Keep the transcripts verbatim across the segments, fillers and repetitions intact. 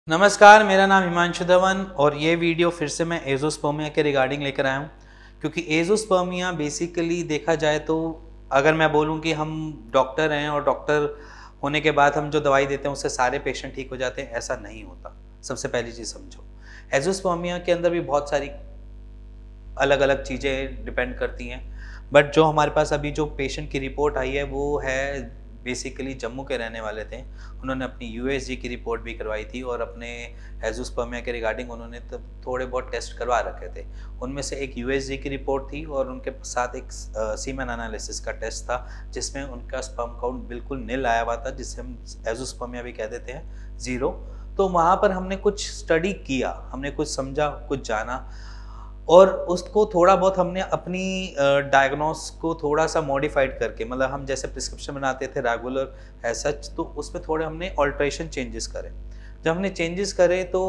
नमस्कार, मेरा नाम हिमांशु धवन और ये वीडियो फिर से मैं एज़ोस्पर्मिया के रिगार्डिंग लेकर आया हूँ। क्योंकि एज़ोस्पर्मिया बेसिकली देखा जाए तो अगर मैं बोलूँ कि हम डॉक्टर हैं और डॉक्टर होने के बाद हम जो दवाई देते हैं उससे सारे पेशेंट ठीक हो जाते हैं, ऐसा नहीं होता। सबसे पहली चीज़ समझो, एज़ोस्पर्मिया के अंदर भी बहुत सारी अलग अलग चीज़ें डिपेंड करती हैं, बट जो हमारे पास अभी जो पेशेंट की रिपोर्ट आई है वो है बेसिकली जम्मू के रहने वाले थे। उन्होंने अपनी यूएसजी की रिपोर्ट भी करवाई थी और अपने एज़ोस्पर्मिया के रिगार्डिंग उन्होंने तब थोड़े बहुत टेस्ट करवा रखे थे। उनमें से एक यूएसजी की रिपोर्ट थी और उनके साथ एक सीमेन एनालिसिस का टेस्ट था जिसमें उनका स्पर्म काउंट बिल्कुल नील आया हुआ था, जिसे हम एज़ोस्पर्मिया भी कह देते हैं, ज़ीरो। तो वहाँ पर हमने कुछ स्टडी किया, हमने कुछ समझा, कुछ जाना और उसको थोड़ा बहुत हमने अपनी डायग्नोस को थोड़ा सा मॉडिफाइड करके, मतलब हम जैसे प्रिस्क्रिप्शन बनाते थे रेगुलर एज सच, तो उसमें थोड़े हमने ऑल्ट्रेशन चेंजेस करे। जब हमने चेंजेस करे तो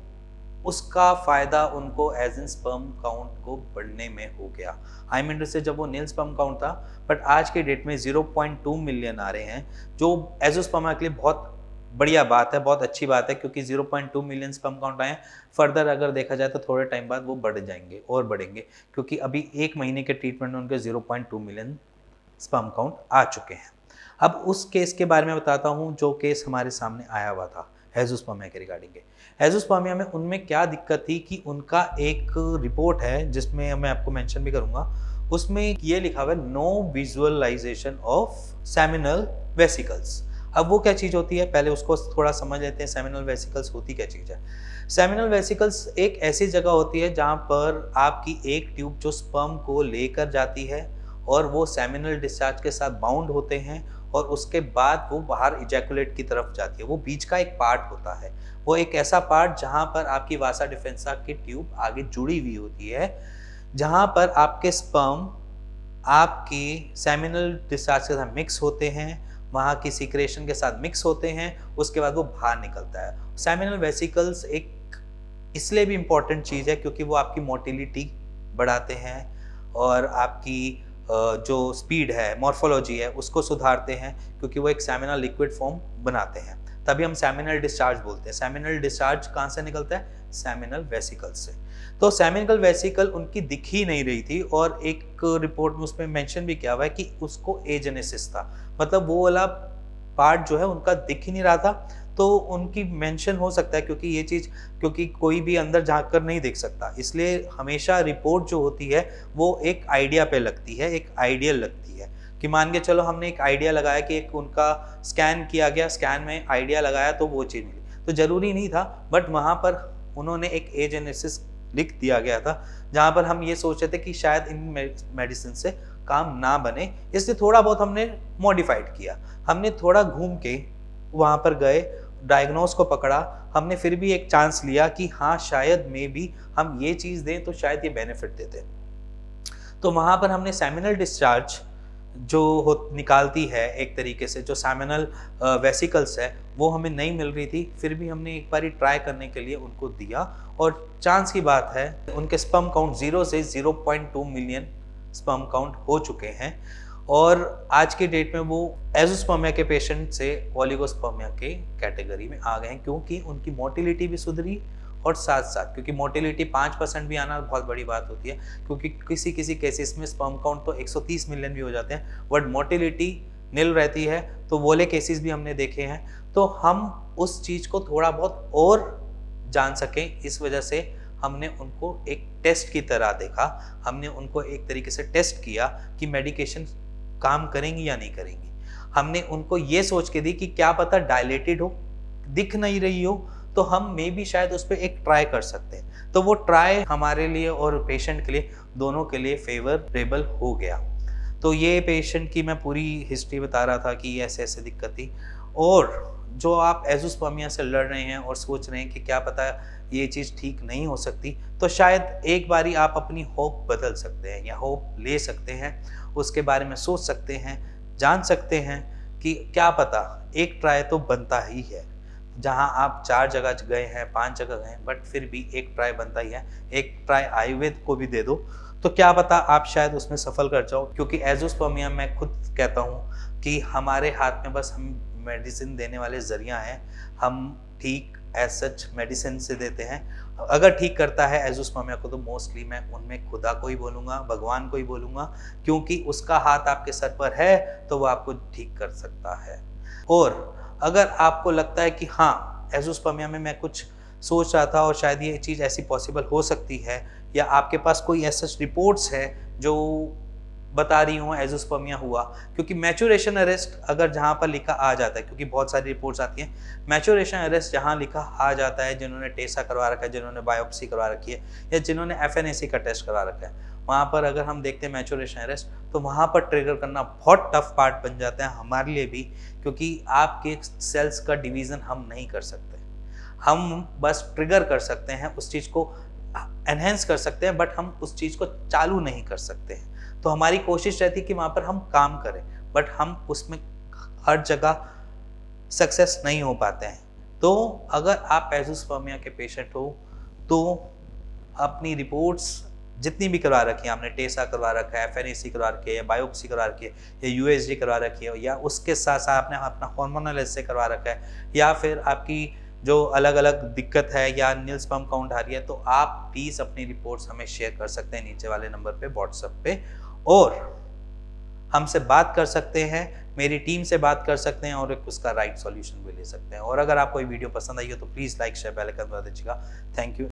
उसका फ़ायदा उनको एज इन स्पर्म काउंट को बढ़ने में हो गया। आई मीन से जब वो नील स्पर्म काउंट था, बट आज के डेट में ज़ीरो पॉइंट टू मिलियन आ रहे हैं, जो एज़ोस्पर्मिया के लिए बहुत बढ़िया बात है, बहुत अच्छी बात है। क्योंकि zero point two million sperm count आए हैं, फर्दर अगर देखा जाए तो थोड़े टाइम बाद वो बढ़ जाएंगे और बढ़ेंगे, क्योंकि अभी एक महीने के ट्रीटमेंट में उनके zero point two million sperm count आ चुके हैं। अब उस केस के बारे में बताता हूँ जो केस हमारे सामने आया हुआ था एज़ोस्पर्मिया के रिगार्डिंग। एज़ोस्पर्मिया में उनमें क्या दिक्कत थी कि उनका एक रिपोर्ट है जिसमें मैं आपको मेंशन भी करूँगा, उसमें ये लिखा हुआ है no visualisation of seminal vesicles. अब वो क्या चीज़ होती है, पहले उसको थोड़ा समझ लेते हैं। सेमिनल वेसिकल्स होती क्या चीज़ है? सेमिनल वेसिकल्स एक ऐसी जगह होती है जहाँ पर आपकी एक ट्यूब जो स्पर्म को लेकर जाती है और वो सेमिनल डिस्चार्ज के साथ बाउंड होते हैं और उसके बाद वो बाहर इजैकुलेट की तरफ जाती है। वो बीच का एक पार्ट होता है, वो एक ऐसा पार्ट जहाँ पर आपकी वासा डिफेंसा की ट्यूब आगे जुड़ी हुई होती है, जहाँ पर आपके स्पर्म आपकी सेमिनल डिस्चार्ज के साथ मिक्स होते हैं, वहाँ की सीक्रेशन के साथ मिक्स होते हैं, उसके बाद वो बाहर निकलता है। सेमिनल वेसिकल्स एक इसलिए भी इम्पॉर्टेंट चीज़ है क्योंकि वो आपकी मोटिलिटी बढ़ाते हैं और आपकी जो स्पीड है, मॉर्फोलॉजी है, उसको सुधारते हैं, क्योंकि वो एक सेमिनल लिक्विड फॉर्म बनाते हैं। तभी हम सेमिनल डिस्चार्ज बोलते हैं। सेमिनल डिस्चार्ज कहाँ से निकलता है? सेमिनल वेसिकल से। तो सेमिनल वेसिकल उनकी दिख ही नहीं रही थी और एक रिपोर्ट में उसमें मेंशन भी किया हुआ है कि उसको एजेनेसिस था, मतलब वो वाला पार्ट जो है उनका दिख ही नहीं रहा था। तो उनकी मेंशन हो सकता है क्योंकि ये चीज़, क्योंकि कोई भी अंदर झांक कर नहीं देख सकता, इसलिए हमेशा रिपोर्ट जो होती है वो एक आइडिया पे लगती है, एक आइडियल लगती है। कि मान के चलो हमने एक आइडिया लगाया कि एक उनका स्कैन किया गया, स्कैन में आइडिया लगाया तो वो चीज़ मिली, तो ज़रूरी नहीं था, बट वहाँ पर उन्होंने एक एजेनेसिस लिख दिया गया था जहाँ पर हम ये सोच रहे थे कि शायद इन मेडिसिन से काम ना बने, इसलिए थोड़ा बहुत हमने मॉडिफाइड किया। हमने थोड़ा घूम के वहाँ पर गए, डायग्नोस को पकड़ा, हमने फिर भी एक चांस लिया कि हाँ शायद मे भी हम ये चीज़ दें तो शायद ये बेनिफिट देते। तो वहाँ पर हमने सेमिनल डिस्चार्ज जो हो निकालती है एक तरीके से, जो सेमिनल वेसिकल्स है, वो हमें नहीं मिल रही थी, फिर भी हमने एक बार ट्राई करने के लिए उनको दिया और चांस की बात है उनके स्पर्म काउंट ज़ीरो से zero point two million sperm count हो चुके हैं और आज की डेट में वो एज़ोस्पर्मिया के पेशेंट से ओलिगोस्पर्मिया के कैटेगरी में आ गए हैं, क्योंकि उनकी मोटिलिटी भी सुधरी और साथ साथ, क्योंकि मोटिलिटी पाँच परसेंट भी आना बहुत बड़ी बात होती है, क्योंकि किसी किसी केसेस में स्पर्म काउंट तो एक सौ तीस मिलियन भी हो जाते हैं बट मोटिलिटी नील रहती है, तो वो केसेस भी हमने देखे हैं। तो हम उस चीज़ को थोड़ा बहुत और जान सकें, इस वजह से हमने उनको एक टेस्ट की तरह देखा, हमने उनको एक तरीके से टेस्ट किया कि मेडिकेशन काम करेंगी या नहीं करेंगी। हमने उनको ये सोच के दी कि क्या पता डायलेटेड हो, दिख नहीं रही हो, तो हम मे भी शायद उस पर एक ट्राई कर सकते हैं। तो वो ट्राई हमारे लिए और पेशेंट के लिए, दोनों के लिए फेवरेबल हो गया। तो ये पेशेंट की मैं पूरी हिस्ट्री बता रहा था कि ऐसे ऐसे दिक्कत थी। और जो आप एज़ोस्पर्मिया से लड़ रहे हैं और सोच रहे हैं कि क्या पता ये चीज़ ठीक नहीं हो सकती, तो शायद एक बारी आप अपनी होप बदल सकते हैं या होप ले सकते हैं, उसके बारे में सोच सकते हैं, जान सकते हैं कि क्या पता एक ट्राई तो बनता ही है। जहां आप चार जगह गए हैं, पांच जगह गए हैं, बट फिर भी एक ट्राई बनता ही है। एक ट्राई आयुर्वेद को भी दे दो तो क्या पता आप शायद उसमें सफल कर जाओ, क्योंकि एज़ोस्पर्मिया मैं खुद कहता हूँ कि हमारे हाथ में बस हम मेडिसिन देने वाले जरिया हैं। हम ठीक एज सच मेडिसिन से देते हैं। अगर ठीक करता है एजोस्पर्मिया को तो मोस्टली मैं उनमें खुदा को ही बोलूँगा, भगवान को ही बोलूँगा, क्योंकि उसका हाथ आपके सर पर है तो वो आपको ठीक कर सकता है। और अगर आपको लगता है कि हाँ एजोस्पर्मिया में मैं कुछ सोच रहा था और शायद ये चीज़ ऐसी पॉसिबल हो सकती है, या आपके पास कोई ऐसा रिपोर्ट्स है जो बता रही हूँ एजोस्पर्मिया हुआ, क्योंकि मैचुरेशन अरेस्ट अगर जहाँ पर लिखा आ जाता है, क्योंकि बहुत सारी रिपोर्ट्स आती हैं, मैचुरेशन अरेस्ट जहाँ लिखा आ जाता है, जिन्होंने टेसा करवा रखा है, जिन्होंने बायोप्सी करवा रखी है, या जिन्होंने एफ एन ए सी का टेस्ट करवा रखा है, वहाँ पर अगर हम देखते हैं मैचुरेशन अरेस्ट, तो वहाँ पर ट्रिगर करना बहुत टफ पार्ट बन जाता है हमारे लिए भी, क्योंकि आपके सेल्स का डिवीज़न हम नहीं कर सकते। हम बस ट्रिगर कर सकते हैं, उस चीज़ को एनहेंस कर सकते हैं, बट हम उस चीज़ को चालू नहीं कर सकते हैं। तो हमारी कोशिश रहती है कि वहाँ पर हम काम करें, बट हम उसमें हर जगह सक्सेस नहीं हो पाते हैं। तो अगर आप एजोस्पर्मिया के पेशेंट हो तो अपनी रिपोर्ट्स जितनी भी करवा रखी है, आपने टेसा करवा रखा है, एफ एन ए सी करवा रखी है, या बायोप्सी करवा रखी है, या यू एस जी करवा रखी है, या उसके साथ साथ आपने अपना हार्मोनल एस्से करवा रखा है, या फिर आपकी जो अलग अलग दिक्कत है या नील स्पर्म काउंट आ रही है, तो आप प्लीज़ अपनी रिपोर्ट्स हमें शेयर कर सकते हैं नीचे वाले नंबर पे व्हाट्सएप पे, और हमसे बात कर सकते हैं, मेरी टीम से बात कर सकते हैं, और एक उसका राइट सॉल्यूशन भी ले सकते हैं। और अगर आपको ये वीडियो पसंद आई हो तो please like share bell icon दबा दीजिएगा। Thank you.